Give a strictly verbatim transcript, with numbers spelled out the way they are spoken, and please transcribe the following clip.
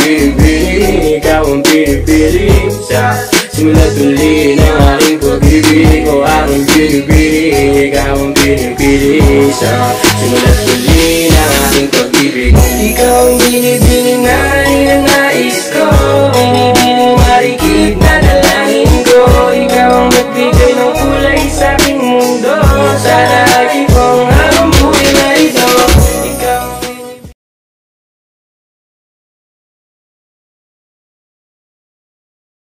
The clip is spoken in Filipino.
bibili, ikaw ang pinipili. Sa simula't huli ng aking pag-ibig, o aking pinipili, ikaw ang pinipili. Sa simula't